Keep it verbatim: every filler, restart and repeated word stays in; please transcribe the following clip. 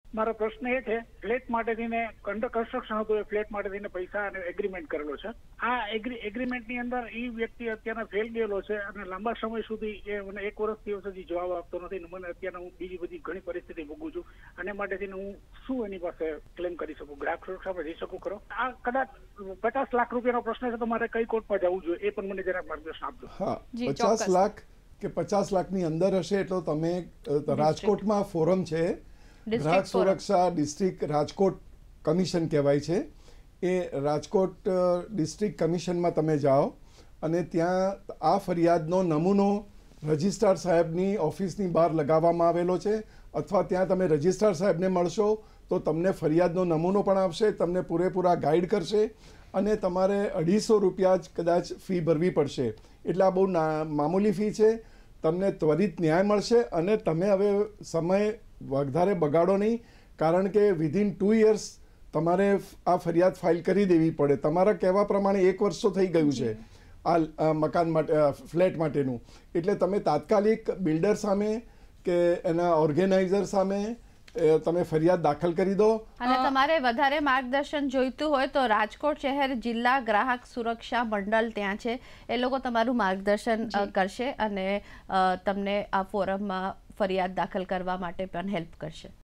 મારો પ્રશ્ન એ છે, ફ્લેટ માટે થઈને અંડર કન્સ્ટ્રક્શન હતું, એ ફ્લેટ માટે થઈને પૈસા અને એગ્રીમેન્ટ કરેલો છે. આ એગ્રીમેન્ટ ની અંદર એ વ્યક્તિ અત્યારે ફેલ ગયેલો છે અને લાંબા સમય સુધી એ મને એક વર્ષથી સુધી જવાબ આપતો નથી. મને અત્યારે હું બીજી બધી ઘણી પરિસ્થિતિ ભોગવું છું, અને માટે થઈને હું શું એની પાસે ક્લેમ કરી શકું, ગ્રાહક સુરક્ષામાં જઈ શકું ખરો? આ કદાચ પચાસ લાખ રૂપિયાનો પ્રશ્ન છે, તો મારે કઈ કોર્ટમાં જવું જોઈએ એ પણ મને જરાક માર્ગદર્શન આપજો. હા, પચાસ લાખ કે પચાસ લાખની અંદર હશે એટલે તમે રાજકોટમાં ફોરમ છે, ગ્રાહક સુરક્ષા ડિસ્ટ્રિક્ટ રાજકોટ કમિશન કહેવાય છે. એ રાજકોટ ડિસ્ટ્રિક્ટ કમિશનમાં તમે જાઓ અને ત્યાં આ ફરિયાદનો નમૂનો રજિસ્ટ્રાર સાહેબની ઓફિસની બહાર લગાવવામાં આવેલો છે, અથવા ત્યાં તમે રજિસ્ટ્રાર સાહેબને મળશો તો તમને ફરિયાદનો નમૂનો પણ આપશે, તમને પૂરેપૂરા ગાઈડ કરશે અને તમારે અઢીસો રૂપિયા જ કદાચ ફી ભરવી પડશે. એટલે આ બહુ મામૂલી ફી છે, તમને ત્વરિત ન્યાય મળશે અને તમે હવે સમય વધારે બગાડો નહીં, કારણ કે વિધિન ટુ યર્સ તમારે આ ફરિયાદ ફાઇલ કરી દેવી પડે. તમારા કહેવા પ્રમાણે એક વર્ષ તો થઈ ગયું છે આ મકાન માટે, ફ્લેટ માટેનું. એટલે તમે તાત્કાલિક બિલ્ડર સામે કે એના ઓર્ગેનાઇઝર સામે તમે ફરિયાદ દાખલ કરી દો. અને તમારે વધારે માર્ગદર્શન જોઈતું હોય તો રાજકોટ શહેર જિલ્લા ગ્રાહક સુરક્ષા મંડળ ત્યાં છે, એ લોકો તમારું માર્ગદર્શન કરશે અને તમને આ ફોરમમાં ફરિયાદ દાખલ કરવા માટે પણ હેલ્પ કરશે.